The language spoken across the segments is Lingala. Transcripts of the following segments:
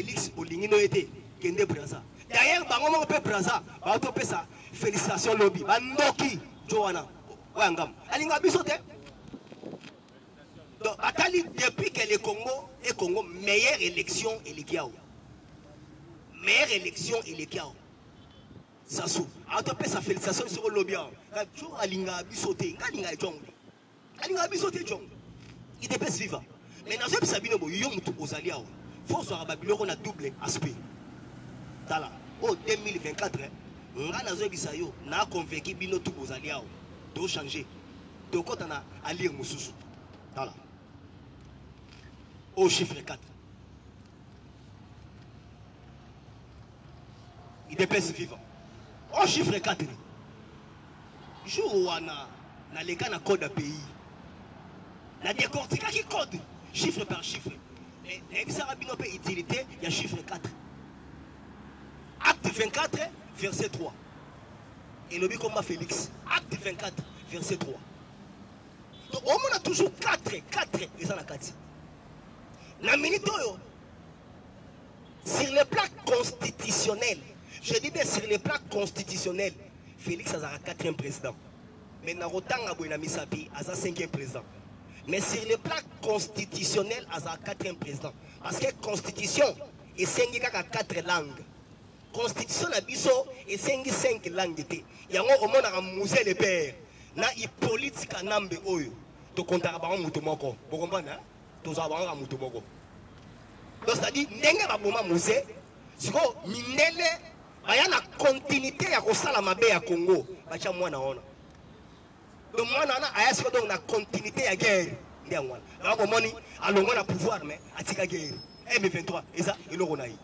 Félix Olingino était Kende Braza. D'ailleurs, bango pe Braza, ba to pesa félicitations lobby. Bandoki Joana. Wangam. Alinga bisote. Donc Atali depuis que le Congo meilleure élection et les Kiao. Meilleure élection et les Kiao. Ça sou. A to pesa félicitations sur le lobby. Jo alinga bisote, alinga jong. Alinga bisote jong. Il était vivant. Mais dans ce Sabino Boyong tout aux alliés. Faut soit Babylone on a double aspect. Tala. Au 2024, on a nazo bisayo na convaincu bino tout aux alliés. Do changer. Do quand on a à lire Moussou. Tala. Au chiffre 4. Il est vivant. Au chiffre 4. Jour où on a les gars na code à pays. La décortique qui code, chiffre par chiffre. Et ça a une utilité, il y a chiffre 4. Acte 24, verset 3. Et le comme Félix. Acte 24, verset 3. Donc, on a toujours 4, et ça la 4. La minute, sur le plan constitutionnel, je dis bien sur le plan constitutionnel, Félix a un 4e président. Mais dans le temps, il a 5e président. Mais sur le plan constitutionnel, il y a un 4e président. Parce que la constitution est 4 langues. La constitution est 5 langues. Il y a un musée de père. Il y a une politique qui est un peu de temps. Vous comprenez? Donc, c'est-à-dire, il y a un musée. Il y a une continuité de Congo. Donc moi on a continuité à guerre. Alors on a pouvoir mais à la guerre. M23 et ça et l'on a eu.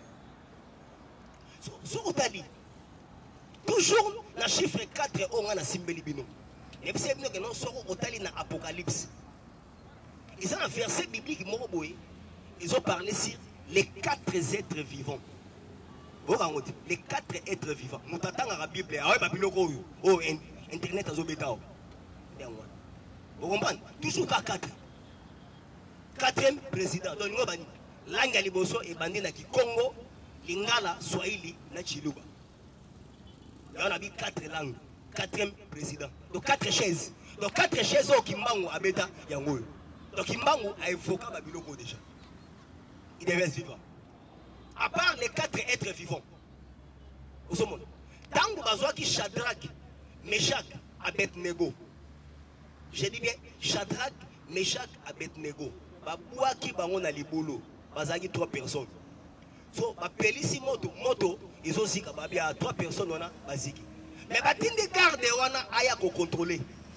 Toujours la chiffre 4 on a simbeli bino. Et puis c'est que nous sommes au tali na Apocalypse. Ils ont un verset biblique ils ont parlé sur les 4 êtres vivants. Les 4 êtres vivants. Nous t'attendons à la Bible. Oh internet a zobeta. Vous comprenez? Toujours 4. 4e président. Donc, nous avons langue liboso et bandé na Congo, Lingala, Swahili, na Chiluba. On a 4 langues. 4e président. Donc 4 chaises. Donc 4 chaises au Kimbangu abeta yango. Donc Kimbangu a évoqué Babiloko déjà. Il devait être vivant. À part les 4 êtres vivants. Au monde. Tant que Bazoa qui Shadrach, Meshach, Abednego. Je dis bien Shadrach, Meshach, Abednego. Baboua qui bangon à libolo. Bazagi 3 personnes. So, Pelisi moto, ils ont aussi 3 personnes on a basiki. Mais batin de garde on a aya ko contrôler.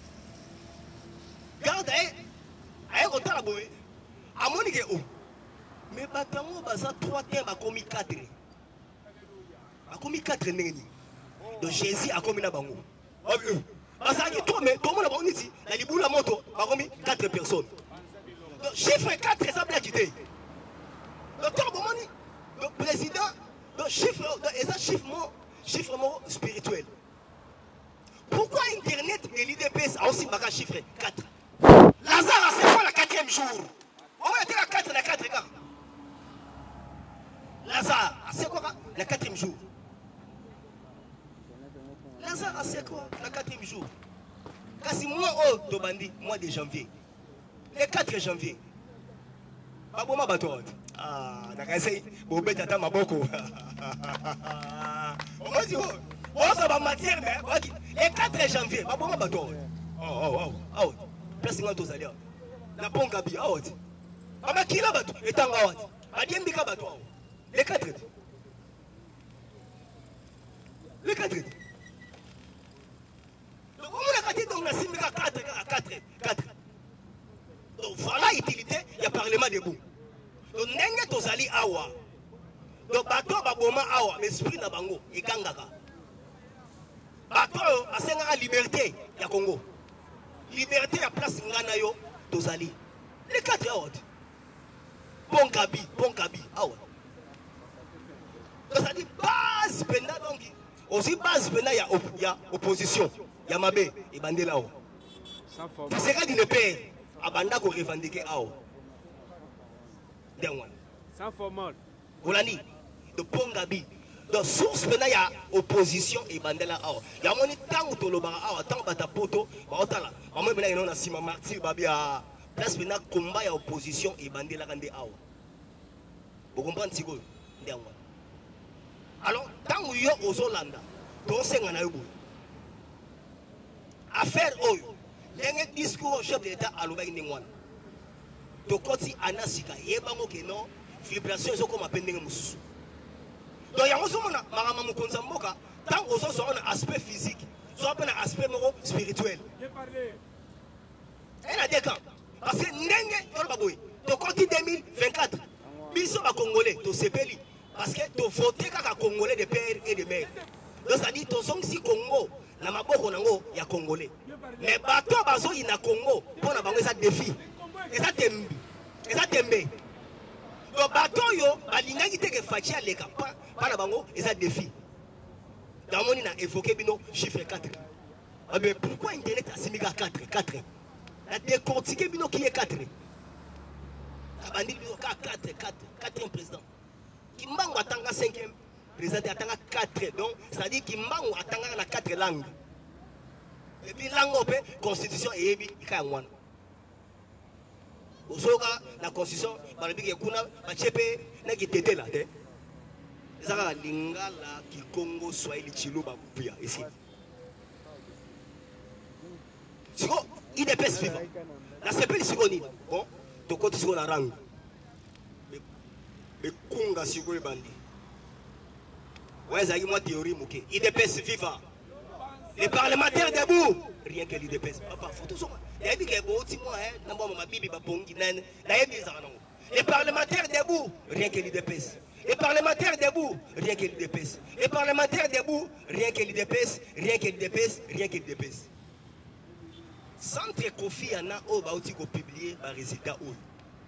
Garde aya ko tala boé. Amoni ke o. Mais batango baza 3 temps ba komi 4. Ba komi 4 neni. Donc Jésus a commis na bango. Bazaki toi mais comment la bonne ici la liboula moto ba komi 4 personnes. Donc chiffre 4 ça bien quitté. Donc le président donc chiffre et ça chiffre spirituel. Pourquoi internet et l'IDPS a aussi un chiffre 4? Lazare c'est quoi la 4e jour? On va être la 4 gars. Lazare c'est quoi la 4e jour? Lazare c'est quoi la 4e jour? Kasi moi Tobandi mois de janvier. Le 4 janvier. Baboma bato. Ah, nakasei bobeta ta maboko. On dit oh ça va matière mais le 4 janvier baboma bato. Oh. Place nga to zalia. La ponga bi out. Baba kila bato etanga out. Adiembi ka bato. Le 4. Le 4. Donc on a dit donc la simika 4. Donc voilà l'utilité, il y a parlement debout. Donc n'engue tozali awa. Donc bato baboma awa, mais esprit na bango et gangaka. Bato asenga liberté ya Congo. Liberté à place ngana yo tozali. Les 4 heures. Bon kabi awa. Donc ça dit base penda donc aussi base penda ya opposition. Ya mabe et bandela awa. C'est quand il ne perd abanda ko revendiquer awa. Sans formal. Olani de Pongabi. Donc, source maintenant, il y a opposition et bandela. Il y a un temps où tu as tant de poto, il y a un Sima Martyr, place maintenant, combat, il y a opposition et bandela. Vous comprenez ce que je veux? Alors, tant que vous êtes aux Hollanda, vous êtes en Aïbou. Affaire Oyo, il y a un discours au chef de l'État à l'Oubaï Ningwan. Donc, quand il y a un asika, il y a un non, vibration, c'est comme un pending moussou. Donc, il y a un tant que vous avez un aspect physique, vous avez un aspect spirituel. Il y a des cas. Parce que donc, quand il est 2024, ils sont Congolais, tu sais pas. Parce que tu votes comme Congolais de père et de mère. Donc ça dit, tu es si Congo, na maboko nango ya Congolais. Mais bateau bazo il na Congo, pour na bango ça défi. Et ça tembe. Et ça tembe. Donc bateau yo, balinga qui te que fatia les cap, pas na bango, et ça défi. Dans mon ina évoqué bino chiffre 4. Mais pourquoi internet a simika 4? La décortiquer bino qui est 4. La bandit bino 4e président. Kimbangu atanga 5e président atanga 4. Donc ça dit Kimbangu atanga na 4 langues. Et puis langue constitution et yebi ikangwana. Osoka la constitution balobi ke kuna bachepe na kitete la te. Ezaka lingala Kikongo Swahili Chiluba kuya ici. Siko IDPS viva. La CPI sikoni. Bon, to côté siko la rangue. Mais Kunga Sigwe Bandi. Ouais, ça y est, moi, théorie, Mouké. IDPS viva. Les parlementaires debout. Rien que l'IDPS. Les parlementaires debout. Rien que l'IDPS. Les parlementaires debout. Rien que l'IDPS. Les parlementaires debout. Rien que l'IDPS. Rien que l'IDPS. Rien que l'IDPS. Centre Kofi Anna, au Baouti, ko publié par résultat ou.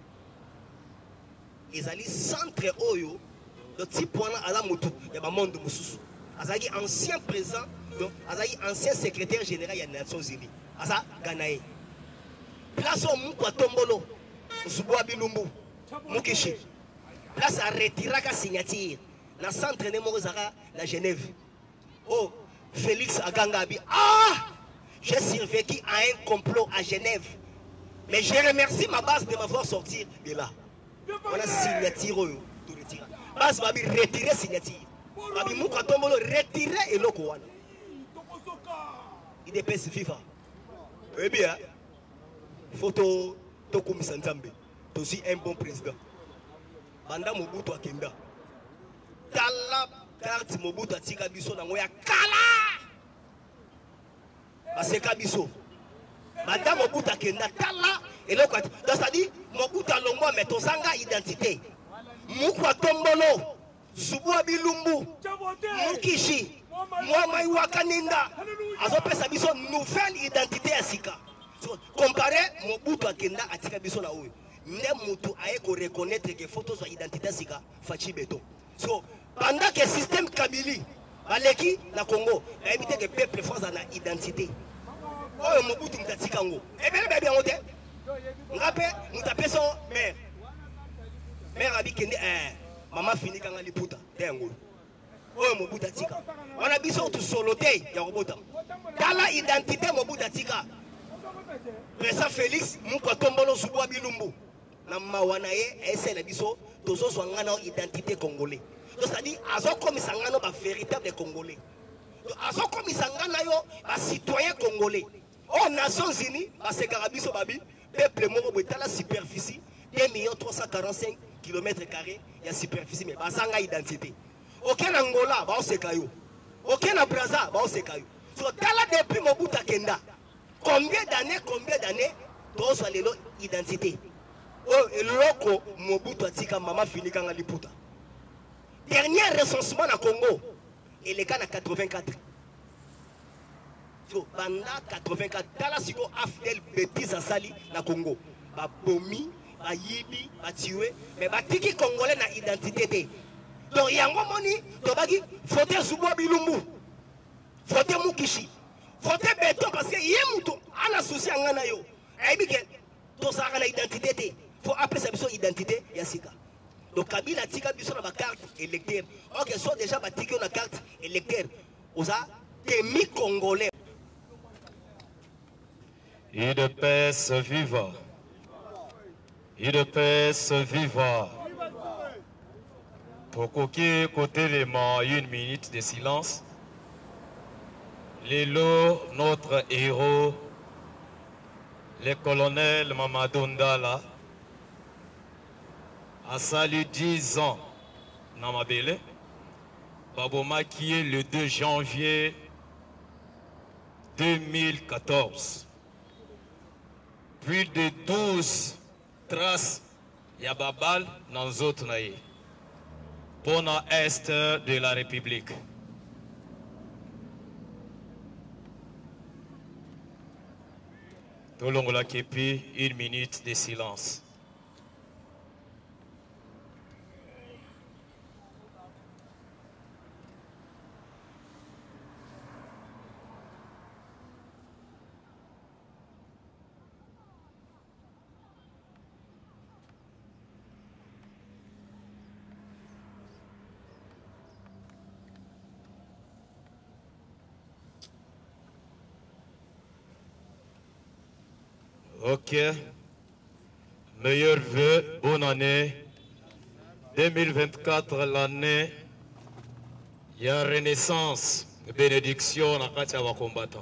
Ils allaient centre Oyo, le type point à la moto, il y a un monde de Moussou. Azali ancien président, Azali ancien secrétaire général des Nations Unies. Aza Ganaé. Place au Moukwa Tombolo, Moussouboua Bilumbu, Moukishi. Place à retirer la signature. Dans le centre de Morozara, la Genève. Oh, Félix Agangabi. Ah! J'ai survécu à un complot à Genève. Mais je remercie ma base de m'avoir sorti de là. On a signature tout retirer. Bas babi retirer signature. Babi Moukwa Tombolo retirer et le Kouana. Il dépasse FIFA. Eh bien, photo Tokoum Santambe. Tu aussi un bon président. Banda Mobutu Akenda. Tala carte Mobutu Atika Biso na ngoya kala. Aseka Biso. Banda Mobutu Akenda tala. Et là, c'est-à-dire, Mobutu Alongwa met ton sanga identité. Moukwa Tombolo, Zubua Bilumbu, Mukishi, Mwamai Wakaninda. Azopé sa biso nouvelle identité à Sika. Comparé Mobutu Akenda à Tika Biso na Oyo. Ne Moutou aye ko reconnaître que photo soit identité à Sika, Fachi Beto. So, pendant que le système Kabili, Aleki, na Congo, a évité que le peuple France a une identité. Oh, Mobutu Mtatika Ngo. Eh bien, bien, bien, nous tapons son mère. Mère a dit que maman finit quand elle est puta. Oh, Mobutu Tika. On a dit tout soloté. Il y a Mobutu. Dans la identité, Mobutu Tika. Président Félix, Moukwa Tombolo Zubwa Bilumbu. Na Mawanaye, essaie la biso, tous sont en identité congolais. Donc, c'est-à-dire, ils ont commis un véritable Congolais. Ils ont commis un citoyen congolais. Aux Nations Unies, c'est Carabiso Babi. Peuple moko boita la superficie 2 345 km², il y a superficie mais pas sans identité. Aucun Angola ba osekayo. Aucun Brazza ba osekayo. So tala depuis Mobutu Akenda. Combien d'années tous les identité. Oh loko Mobutu Atika mama fini kanga liputa. Dernier recensement na Congo, il est quand à 84. So, pendant 84, tala siko afdel bêtise à Sali na Congo. Ba bomi, ba yibi, ba tué, mais ba tiki congolais na identité. Donc yango moni, to bagi fote Zubwa Bilumbu. Fote Mukishi. Fote Beton parce que yemuto ana souci ngana yo. Aibi ke to sa na identité. Faut appeler ça biso identité ya sika. Donc Kabila tika biso na ba carte électeur. OK, soit déjà ba tika na carte électeur. Oza demi congolais. UDPS viva. UDPS viva. Pour côté l'élément, 1 minute de silence. Lelo, notre héros, le colonel Mamadou Ndala, a salué 10 ans dans Mabele. Baboma qui est le 2 janvier 2014. Plus de 12 traces Yababal dans d'autres naïs. Pour l'Est de la République. Tolongola Kepi, 1 minute de silence. Ok. Meilleurs vœux, bonne année. 2024, l'année, il y a renaissance, bénédiction dans les combattants.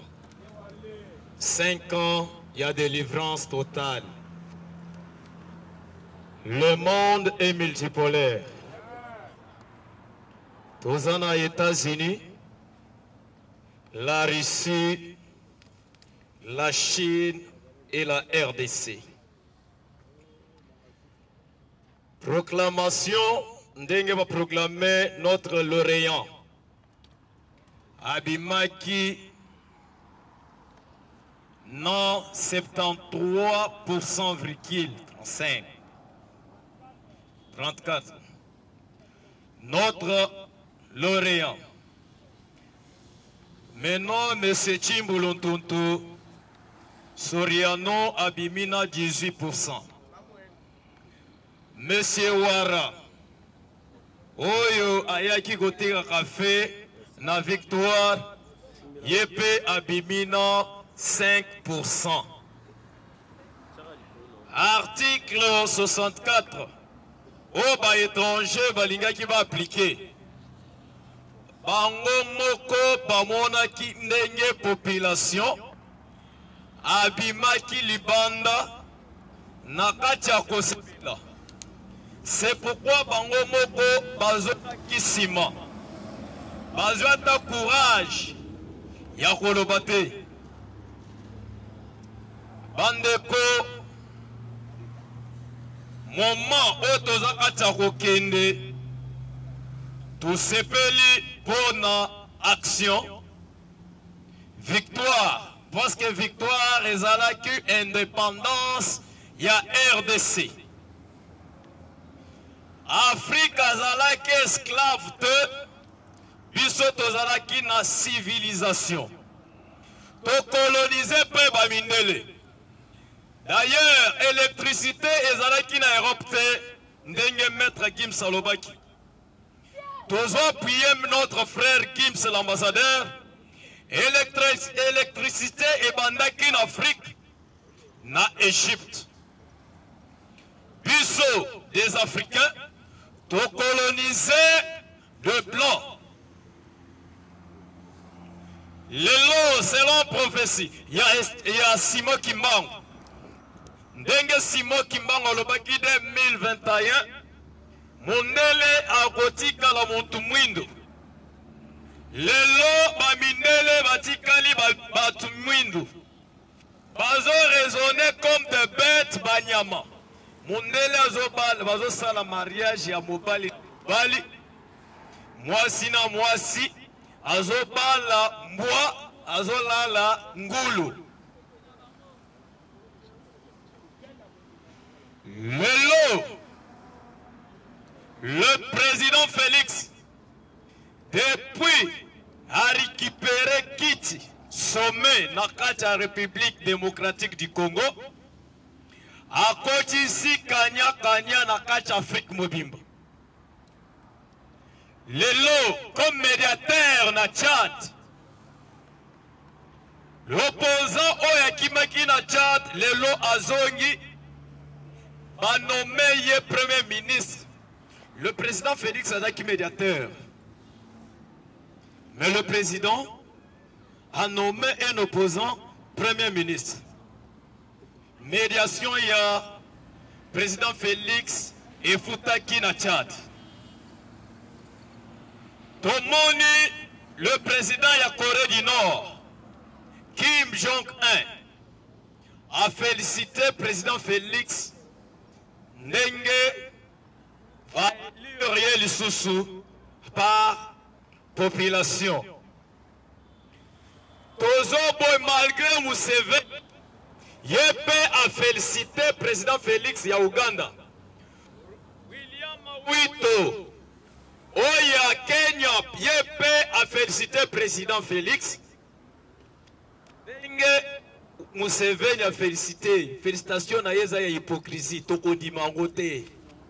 5 ans, il y a délivrance totale. Le monde est multipolaire. Tous aux États-Unis, la Russie, la Chine, et la RDC. Proclamation, Ndenge va proclamer notre lauréat. Abimaki, non 73,35. 34. Notre lauréat. Maintenant, M. Chimbuluntuntu, Soriano Abimina 18%. Monsieur Ouara, Oyo Ayaki Gotega Café, na victoire, Yepe Abimina 5%. Article 64. Oba étranger balinga qui va appliquer. Bango moko bamona ki ndenge population. Abimaki libanda nakati ya kosepela. C'est pourquoi bango moko bazo kisima. Bazo ata courage ya koloba te. Bandeko moment oyo toza kati ya kokende tosepeli mpona action victoire. Parce que victoire ezalaki indépendance ya RDC. Afrique azalaki esclave te, biso tozalaki na civilisation. To coloniser pe bamindele. D'ailleurs, électricité ezalaki na Europe te, ndenge maître Gims alobaki. Tozo appuyer notre frère Gims l'ambassadeur. Électricité et bandaki en Afrique, na Égypte. Biso des Africains, to coloniser de blanc. Lelo, selon prophétie, il y a Simon Kimbangu. Ndenge Simon Kimbangu olobaki 2021, mondele akotika la muntu mwindo. Lelo bamindele batikali batu mwindu. Bazo raisonner comme des bêtes banyama. Mondele bazo sala mariage ya mobali bali. Mwasi na mwasi azo bala mbwa azo lala ngulu. Lelo le président Félix depuis a récupéré Kiti, sommet dans la République démocratique du Congo, a koti si Kanya na Kacha Afrique Mobimba. Lelo comme médiateur na Tchad. L'opposant Oyakimaki na Tchad, Lelo Azongi, a nommé Premier ministre. Le président Félix Azaki médiateur. Mais le président a nommé un opposant Premier ministre. Médiation, il y a président Félix et Foutaki na Tchad. Tomoni, le président de la Corée du Nord, Kim Jong-un, a félicité le président Félix Ndenge va élire Lisusu par population. Tozobo, malgré Museveni, Yepe a félicité le président Félix ya Uganda. William Wito, Oya Kenya, Yepe a félicité le président Félix. Museveni a félicité. Félicitations à Yeza ya hypocrisie. Toko di mangote.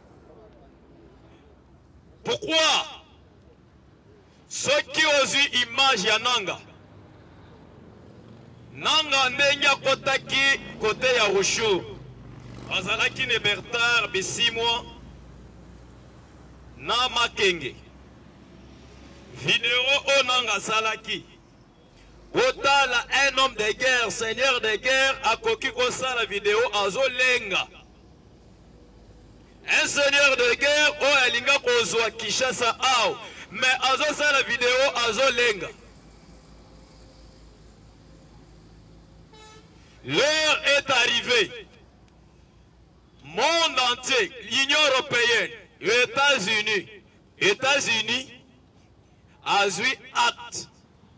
Pourquoi ceux qui ont eu image ya Nanga? Nanga ndenya kotaki côté ya Rosho. Azalaki ne Bertar Bisimwa na Makenge. Vidéo o Nanga salaki. Otala un homme de guerre, seigneur de guerre, a koki kosa la vidéo azo lenga. Un seigneur de guerre o alinga kozwa Kinshasa ao, mais azo sa la vidéo azo lenga. L'heure est arrivée. Monde entier, l'Union européenne, les États-Unis, a eu acte.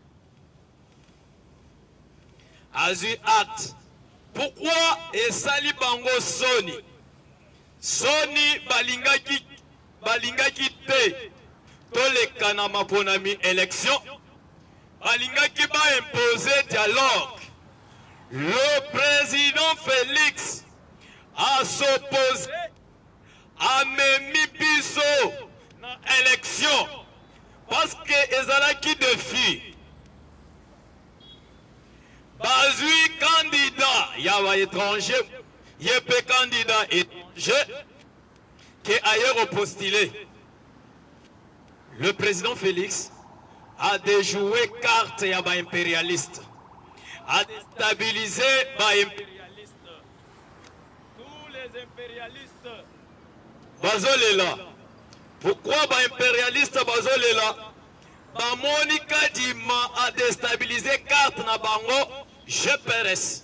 Pourquoi Esali Bango Sony? Sony balingaki te toleka na maponami élection. Balingaki ba imposer dialogue. Le président Félix a s'opposé à Memi Biso na élection parce que ezalaki défi. Bazui candidat, il y a étranger, il y a peu candidat étranger qui est ailleurs postulé. Le président Félix a déjoué carte et impérialiste, a déstabilisé impérialiste. Tous les impérialistes bazolela. Pourquoi impérialiste bazolela? Monica Dima a déstabilisé carte na bango GPRS.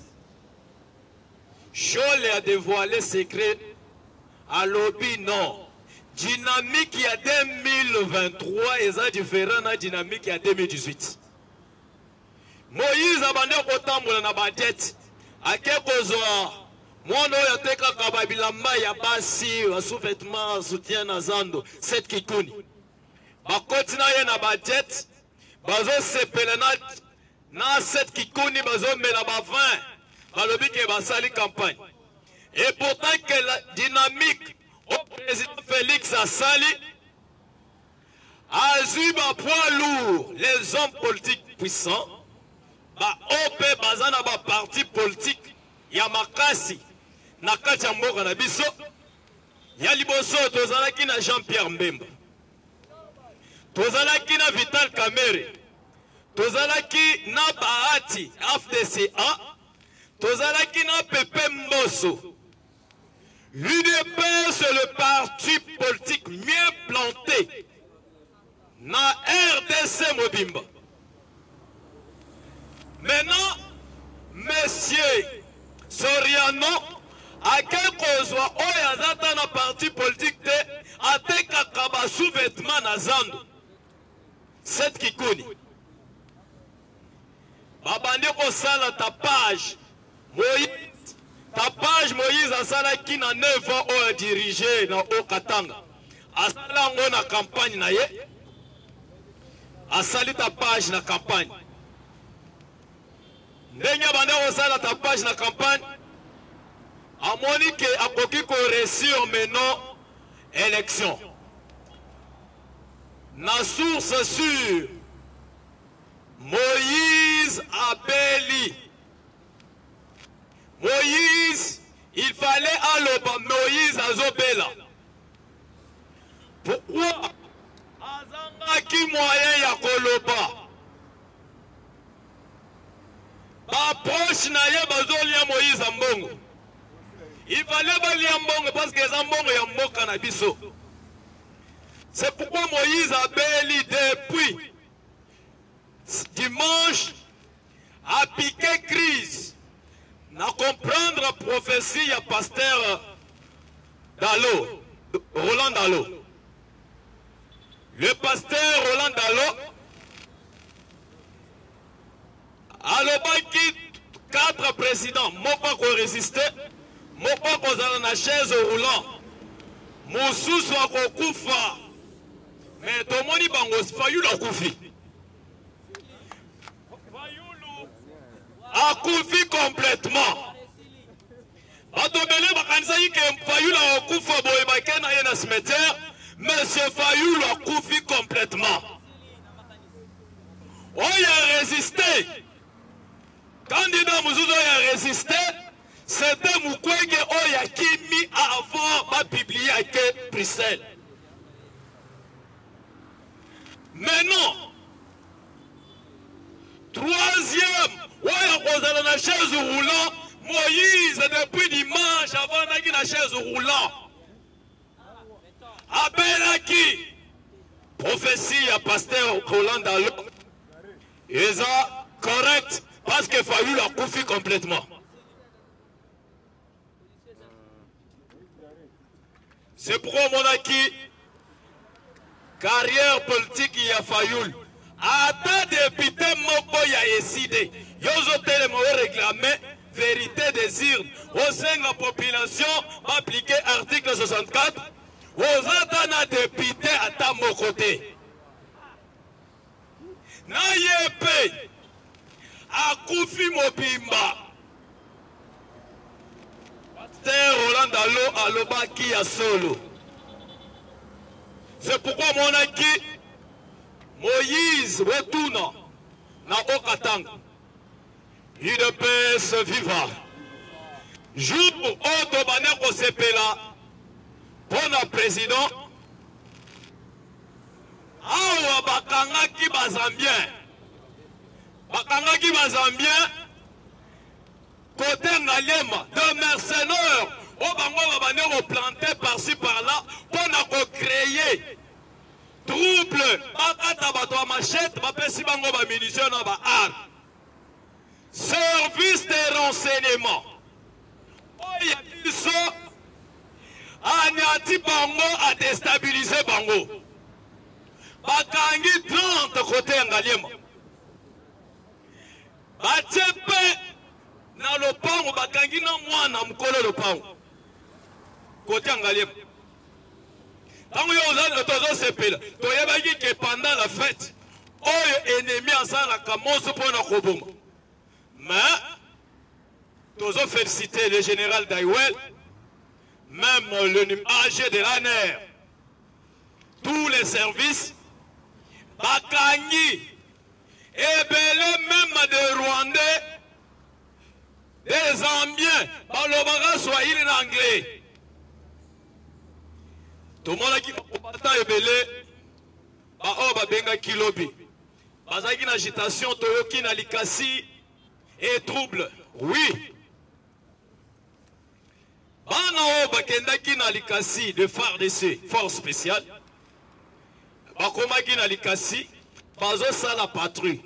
Chole a dévoilé secret à lobby non. Dynamique il y a 2023 et ça différent de la dynamique il y a 2018. Moïse a bandé au tambour na budget. A kekozwa mono ya teka kababilamba ya basi sous-vêtements soutien na zando 7 kikuni. Bakotina ye na budget bazo sepele na 7 kikuni bazo mela ba 20 balobi ke basali campagne. Et pourtant que la dynamique au président Félix Asali a eu ba poids lourd, les hommes politiques puissants, ba OP bazana ba parti politique ya makasi na kati ya mboka na biso ya liboso tozalaki na Jean-Pierre Mbemba, tozalaki na Vital Kamerhe, tozalaki na Bahati FDCA, tozalaki na Pepe Mbosso. L'UDPS c'est le parti politique mieux planté na RDC Mobimba. Maintenant, monsieur Soriano a quelque chose oya na parti politique te ateka kaba sous-vêtement na zando 7 kikuni babandi kosala tapage Moïse tapage Moïse asala ki na 9 ans oya dirigé na Okatanga asala ngo na campagne na ye asali tapage na campagne ndenge bandi kosala tapage na campagne amoni ke akoki ko réussir maintenant élection. na source sûre, Moïse abeli. Moïse, il fallait aloba Moïse azobela. Pourquoi? Azangaki moyen ya koloba. Ba proche na ye bazolia Moïse ambongo. Il fallait balia mbongo parce que les mbongo ya mboka na biso. C'est pourquoi Moïse abeli depuis dimanche a piqué crise. Na comprendre la prophétie à pasteur Dalo, Roland Dalo. Le pasteur Roland Dalo a le 4 présidents, moi pas qu'on résistait, moi pas qu'on a la chaise roulant, mon sous soit qu'on koufa, mais tout le monde y bangos, faillu la koufi. A koufi complètement. Atobele bakanisa yike Fayulu a koufa boye bakena yena cimetière, monsieur Fayulu a koufi complètement. On y a résisté. Candidat Mouzouzo a résisté, c'était Mukwege Oya qui mis avant ma publié à Bruxelles. Mais non. Troisième, Oya Kozala na chaise roulant, Moïse depuis dimanche avant d'aller na chaise roulant. Abelaki, prophétie à pasteur Roland Dalo, et ça correct. Parce que Fayulu a koufi complètement. C'est pourquoi mon acquis, carrière politique y a Fayulu. Ata député moko ya décidé. Yozo télé mo réclamé vérité des urnes. Au sein de la population, appliquer article 64. Aux atana député à mon côté. Na yépé. Akoufi Mobimba. Pasteur Roland Dalo alobaki à solo. C'est pourquoi mon aki Moïse retourne na Okatanga. UDPS viva. Jour où Tobaneko Sepela pour le président. Awa bakangaki bazambien. Bakangaki bazambien côté Ngalema, de mercenaires au bango babanero planté par-ci par-là pour créer trouble. Bakata bato a machette, bapesi bango ba munitions na ba armes. Service de renseignement. Oya biso anyati bango a déstabiliser bango. Bakangi 30 côté Ngalema. Bachepe na lopango bakangi na mwana mukolo lopango côté Ngalema. Tango yo tozo sepela toyebaki que pendant la fête oyo ennemi asala kamoso pona koboma. Mais tozo féliciter le général Daiwel, même le AG de l'ANER, tous les services bakangi. Et bien même des Rwandais, des Zambiens, balobara swahili en anglais. Tout le monde a dit que ebele ba oba benga kilobi. Bazaki na agitation toyoki na likasi et trouble. Oui. Bana oba kendaki na likasi de FARDC, force spéciale. Bakomaki na likasi. Bazo sa la patrouille.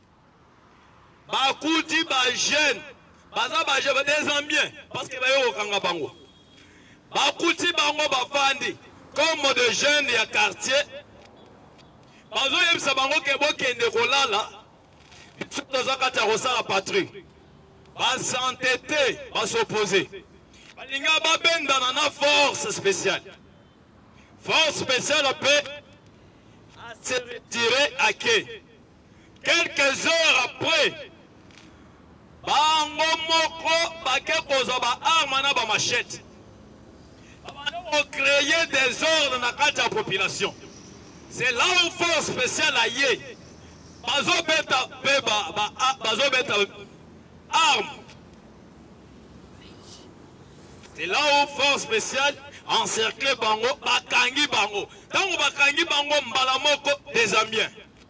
Bakouti ba jeune. Baza ba jeune des Zambiens. Parce que ba yo kanga bango. Bakouti bango ba fandi. Comme de jeunes ya quartier. Bazo yebisa bango ke bokende kolala. Bazo kata rosa la patrouille. Ba s'entêter, ba s'opposer. Balinga ba benda na force spéciale. Force spéciale peut se retirer à quai. Quelques heures après, bango moko bake koza ba arme na ba machette. Ba créer des ordres dans la population. c'est là où force spéciale aye bazobeta arme. C'est là où force spéciale encerclé bango bakangi bango. Tango bakangi bango mbala moko des ambiens.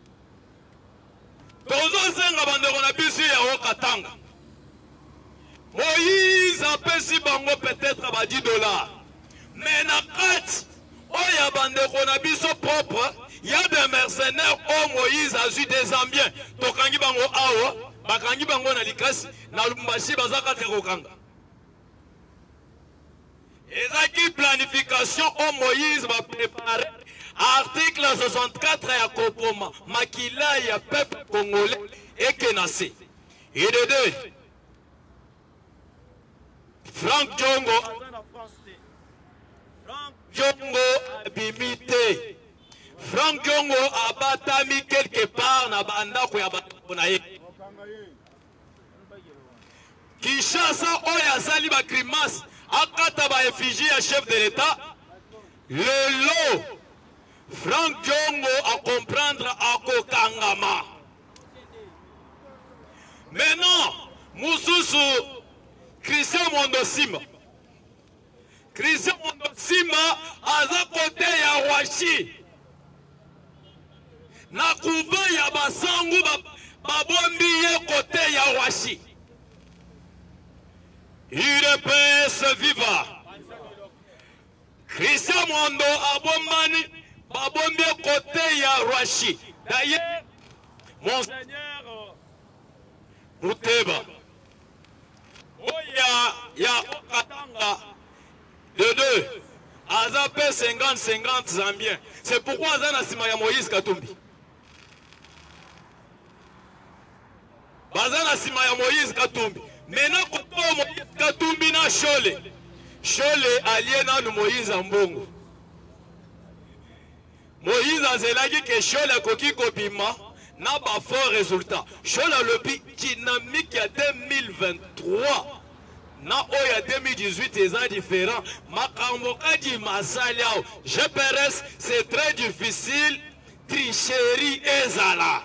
Tozo senga bandeko na biso ya okatanga. Moïse apesi bango peut-être ba $10. Mais na kati oya bandeko na biso propre, il y a des mercenaires où Moïse a eu des ambiens. Tokangi bango awa, bakangi bango na likasi na lumbashi bazaka te kokanga. Ezaki planification où Moïse va préparer article 64 ya Kopoma makila ya peuple congolais et kenase. Et de deux, Frank Diongo abimité. Frank Diongo abatami quelque part na bandako ya bakonaye. Kinshasa oya sali ba grimace akata ba effigie ya chef de l'État. Le lot Frank Diongo à comprendre à Kokangama. Maintenant, Moussousou Christian Mondosima. Christian Mondosima aza côté ya Washi. Na kuva ya basangu babombi ye côté ya Washi. UDPS viva. Christian Mondo abombani babombi côté ya Washi. D'ailleurs, Monseigneur Mouteba. Ya Okatanga de deux. Azapé 50-50 Zambiens. C'est pourquoi Azana Simaya Moïse Katumbi. Bazana Simaya Moïse Katumbi. Maintenant, quand Moïse Katumbi na Chole. Chole aliena no Moïse Ambongo. Moïse azelagi ke Chole koki kobima. N'a pas fort résultat. Chola le dynamique à 2023. Na oya 2018 est différent. Makamboka di Masaliao. GPRS c'est très difficile. Tricherie ezala.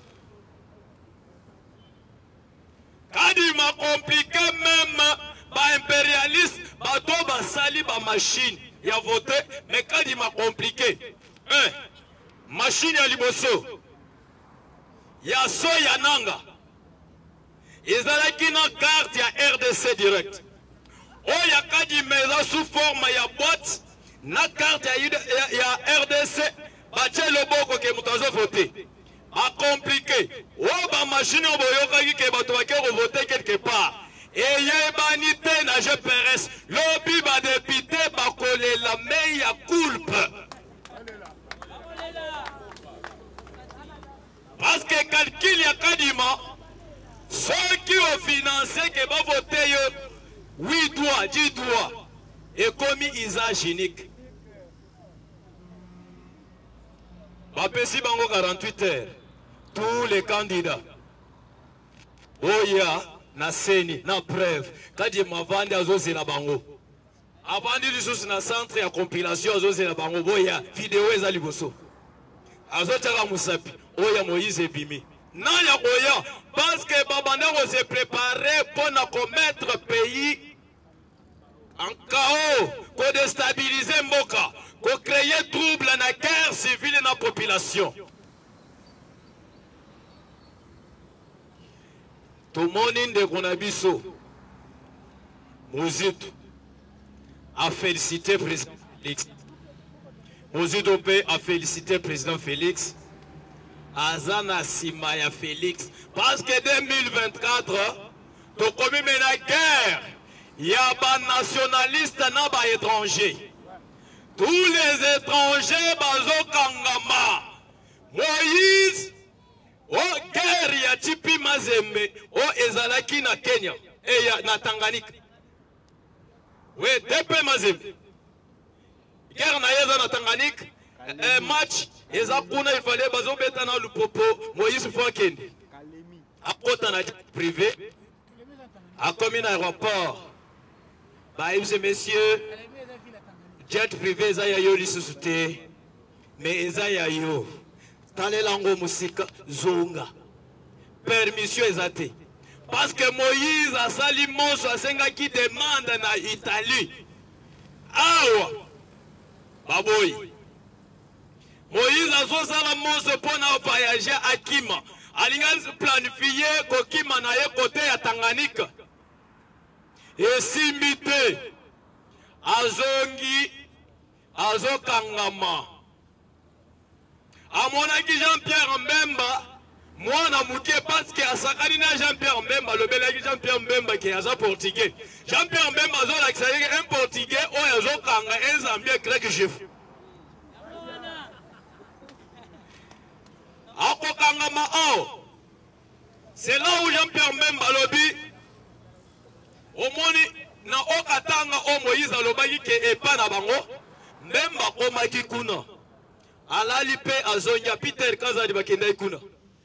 Kadi ma compliqué même. Ba impérialiste. Ba to ba sali ba machine. Ya voté. Mais kadi ma compliqué. Machine ya liboso. Ya so ya nanga. Ezalaki na carte ya RDC direct. Oya kadi meza sous forme ya boîte. Na carte ya RDC. Bache loboko ke mutazo voter. A compliqué. O ba machine oboyoka ke bato bakero voter quelque part. Et yebanité na GPRS. Lobby ba député ba kolela me ya culpe. Parce que calcul ya kadima, ceux qui ont financé que va voter 8 doigts, 10 doigts, et commis usage unique. Bapesi bango 48 heures, tous les candidats. Oya, na seni, na preuve, kadi mavandi azoze na bango. Avandi lisusu na centre ya compilation azoze na bango, boya, vidéo eza liboso. Azotaka musapi. Oya Moïse ebimi. Naya oya parce que Babandako s'est préparé pour commettre pays en chaos, pour déstabiliser Mboka, pour créer trouble dans la guerre civile dans la population. Tout le monde de Konabiso, Mouzit a félicité le président Félix. Mouzit a félicité le président Félix. Azana Simaya Félix. Parce que 2024, tu commis la guerre. Il y a des nationalistes et des étrangers. Tous les étrangers, Bazo Kangama. Moïse, oh guerre, il y a Tipi Mazembe, oh Ezalaki na Kenya, et na Tanganyika. Oui, Tepe Mazembe. Guerre na Yeza na Tanganyika. Un match, il fallait bazobeta na lupopo Moïse Fouakende. A côté na privé, a commis un aéroport. Bah, messieurs, jet privé, ça y a eu les sociétés. mais eza ya yo talelango musika zonga permission ezate parce que Moïse asali monso asengaki demande na Italie awa baboyi Moïse azosala monso mpona voyager akima alinga planifier kokima na ye kote ya Tanganyika esimbi te azongi azokangama amonaki Jean-Pierre Mbemba mwana muke parce que asakani na Jean-Pierre Mbemba lobelaki Jean-Pierre Mbemba ki aza portugais Jean-Pierre Mbemba azolakisa ye un portugais oyo azokanga un zambien grec juif akokangama awa c'est là où Jean-Pierre Mbemba lobi omoni na okatanga o Moïse alobaki ke epa na bango Mbemba komaki kuna alali pe azongia Peter Kazadi bakendai kuna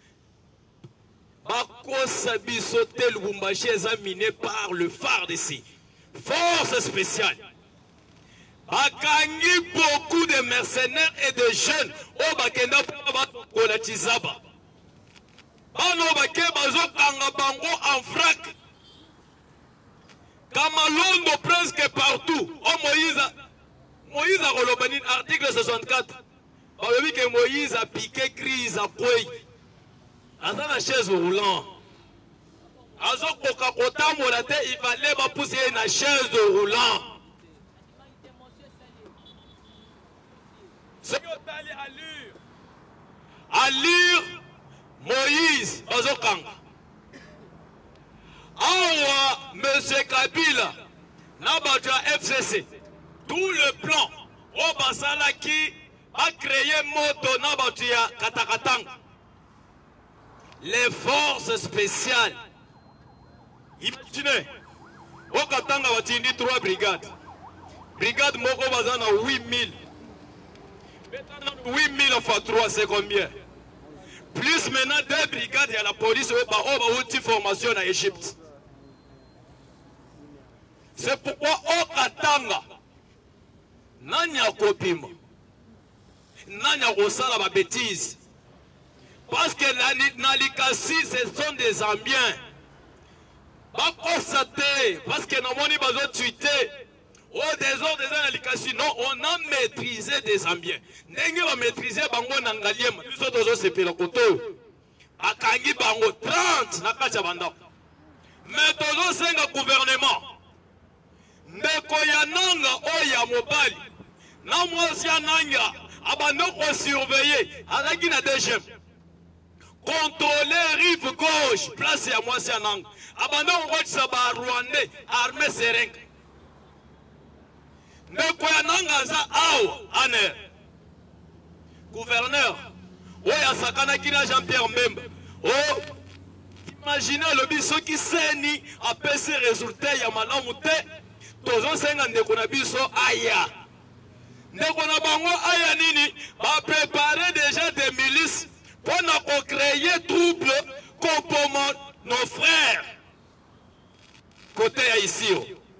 bakosa biso te Lubumbashi examiné par le phare d'ici force spéciale bakangi beaucoup de mercenaires et de jeunes o bakenda bakola Tizaba bano bake bazokanga bango en frac Kamalondo presque partout o Moïse a relobani article 64 balobi ke Moïse a piqué crise a kwei aza na chaise roulant azokoka kotambola te il fallait bapousser na chaise de roulant soki otali allure Moïse bazokanga awa monsieur Kabila na bato ya FCC tout le plan o basalaki a créé moto na bato ya Katakatanga les forces spéciales imaginez au Katanga batindi 3 brigades brigade moko baza na 8000 8000 fois 3 c'est combien plus maintenant 2 brigades ya la police au ba formation na Égypte c'est pourquoi au Katanga nanya kopima nanya kosala ba bêtises parce que na likasi ce sont des ambiens bakosaté parce que namoni bazo tweeter au désordre des na likasi non on a maîtrisé des ambiens ndenge ba maîtriser bango na ngaliema biso tozo sepela koto akangi bango 30 na kacha banda mais tozo senga gouvernement ndeko ya nanga oya mobali na mwasi ya nanga abando ko surveiller azaki na DGM contrôler rive gauche place ya mwasi ya nanga abando ngotisa ba Rwandais armée serenga ndeko ya nanga za awa ane gouverneur oya sakana kina Jean-Pierre Mbemba oh imaginez le biso qui seni a pc résultat ya malamu te tozo senga ndeko na biso aya ndeko na bango aya nini ba préparer déjà des milices pour na créer trouble contre nos frères côté ya ici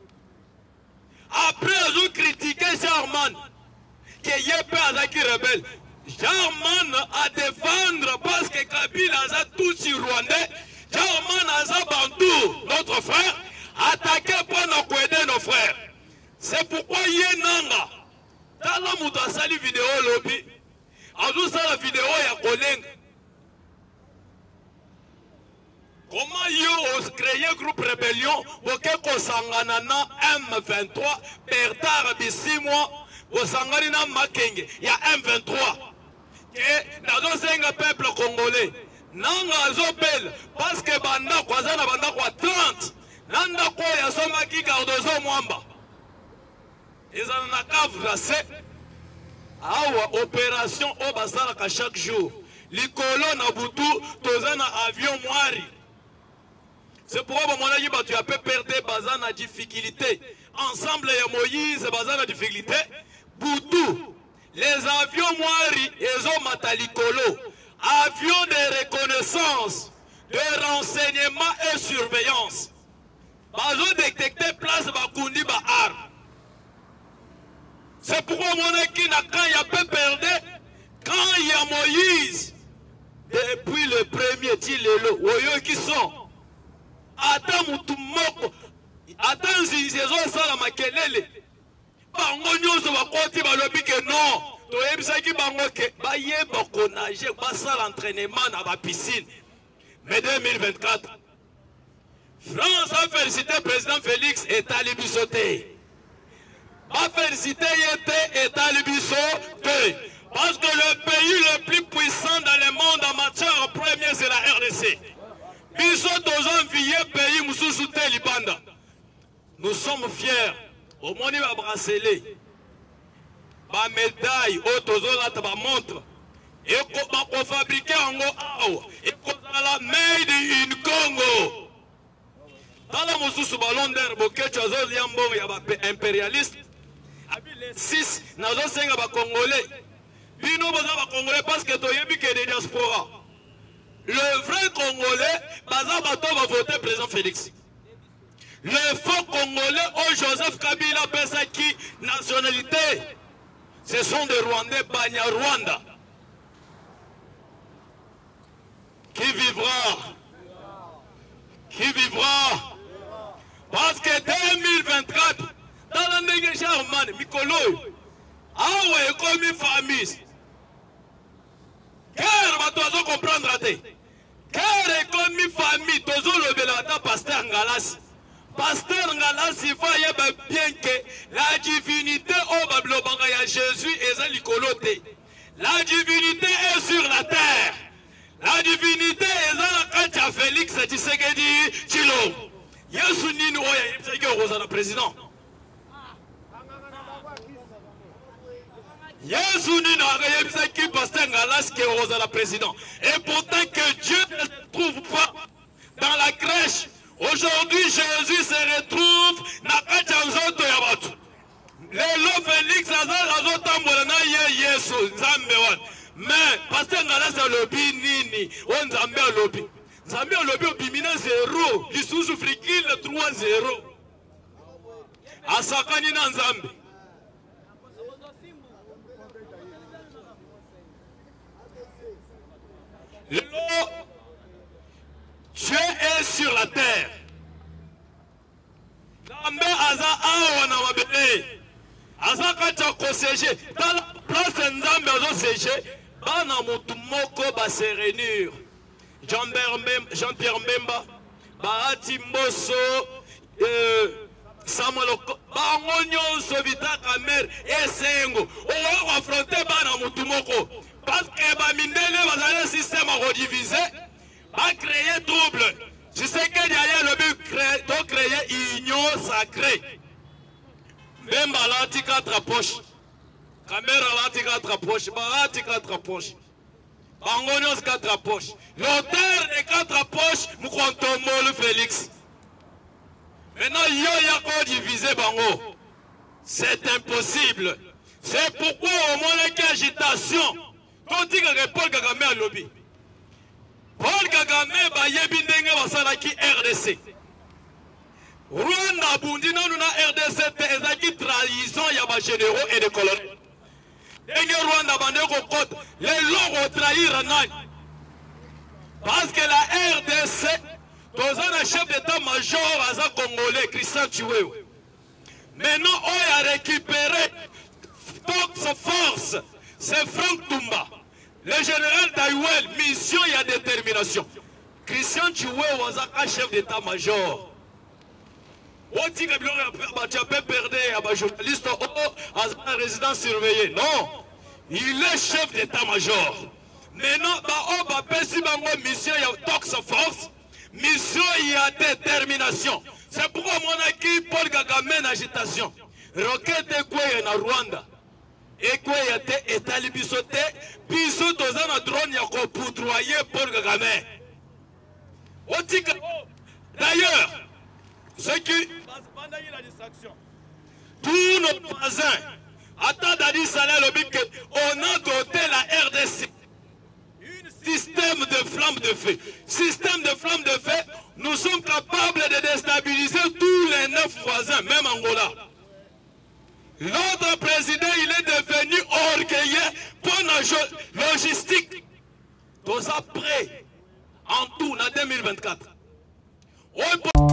après ils ont critiqué Jarman que Yepé Azaki rebelle Jarman à défendre parce que Kabila a tout sur Rwandais Jarman a Bantou notre frère attaqué pour nous aider nos frères c'est pourquoi Yenanga tala mutu asali vidéo lobby azosala vidéo ya kolenga comment yo créer groupe rébellion boke kosangana na M23 Bernard Bisimwa osangani na Makenge ya M23 et nazosenga peuple congolais nanga azobel parce que banda kwazana banda kwa 30 nanda ko ya somaki gardozo mwamba ezana na kavra awa opération o basalaka chaque jour likolo na butu tozana avion mwari c'est pourquoi monaki bato ya pe perdre bazana difficulté ensemble ya Moïse bazana difficulté butu les avions mwari ezo mata likolo avions de reconnaissance de renseignement et surveillance bazo détecter place bakundi ba arme. C'est pourquoi mon équipe n'a qu'à y a peu perdu Quand il y a Moïse, depuis le premier Tilelo, Oyo qui sont, Adam Mutumoko, Adam Zinzezo Sala Makelele, Bango Nyoso Bakoti Balobi que non, Toyebisaki Bango ke, Baye Bako Nage, Basa l'entraînement dans la piscine. Mais 2024, France a félicité le président Félix et Talibisoté. A félicité et Talibisoté. Parce que le pays le plus puissant dans le monde en matière première, c'est la RDC. Nous sommes fiers. Au moins, il va bracelet. Ma médaille, ma montre. Et qu'on fabrique en Go. Et qu'on a la made in Congo. Dans la moussou ballon d'air, Boké, tu as un impérialiste. Les 6, nous avons 5 Congolais. Bino baza Congolais parce que tu as vu que des diaspora. Le vrai Congolais, baza bato va voter président Félix. Le faux Congolais, oh Joseph Kabila Pesaki, nationalité, ce sont des Rwandais, Banya Rwanda. Qui vivra? Qui vivra? Parce que 2024, dans la négociation, Mikolo, ah ouais, comme une famille. Car tu dois comprendre. Car comme une famille, tu dois le pasteur Ngalas. Pasteur Ngalas, il faut bien que la divinité au Bablobanga Jésus est l'icoloté. La divinité est sur la terre. La divinité est dans la carte à Félix Tshisekedi Tshilombo. Yesu Nino Oya, le président. Yesu Nino Oya, pasteur Ngalas qui est le président. Et pourtant que Dieu ne se trouve pas dans la crèche. Aujourd'hui, Jésus se retrouve dans la Kanzoto Yabatu. Lelo Félix Azar Tambolana Yesu Zambewan. Mais, pasteur Ngalas a lobby Nini, on Zambé a lobby. Zambé a lobby au Bimina 0, Lisusu Frikil 3-0. Asakani Nanzambe. Lelo, Dieu est sur la terre. Zambé Aza Awana Mabele. Aza Kacha Koseje. Dans la place Nzambe Azo Seje. Bana Motumoko ba se réunir. Jean-Pierre Mbemba. Bahati Mboso. Samuel Bangonyo Sovita Kamer. Et Sengo. On va affronter Bana Motumoko. Parce que Bamindele va aller un système à rediviser. Va créer trouble. Je sais que derrière le but de créer union sacrée. Même à l'article 4 poches. Caméra l'article 4 poches. L'article 4 poches. Bangonios 4 poches. L'auteur des 4 poches, nous comptons le Félix. Maintenant, il y a encore divisé Bango. C'est impossible. C'est pourquoi au moins il y a agitation. Quand on dit que Paul Kagame a lobby. Paul Kagame ba yebi ndenge basalaki RDC. Rwanda bundi nanu na RDC te ezaki trahison ya ba généraux et de colonels. Ndenge Rwanda bande ko kote les logos trahir nani. Parce que la RDC toza na chef d'état-major aza congolais Christian Chiwewe. Maintenant on a récupéré toute force, c'est Franck Toumba. Le général Taïwel, mission et détermination. Christian Chiwewe Wazaka, chef d'état-major. Tu peux perdre un journaliste à résidence surveillée. Non, il est chef d'état-major. Maintenant, on va mission et tox force, mission et détermination. C'est pourquoi mon équipe Paul Kagame en agitation. Roquette quoi en Rwanda. Et quoi y a été étalé bisoté, biso dans un drone y a poudroyé Paul Kagame. D'ailleurs, ce qui tous nos voisins attendent à dire on a doté la RDC un système de flamme de feu. Système de flamme de feu, nous sommes capables de déstabiliser tous les 9 voisins, même Angola. L'autre président, il est devenu orgueilleux pour la logistique, nous sommes prêts en tout en 2024.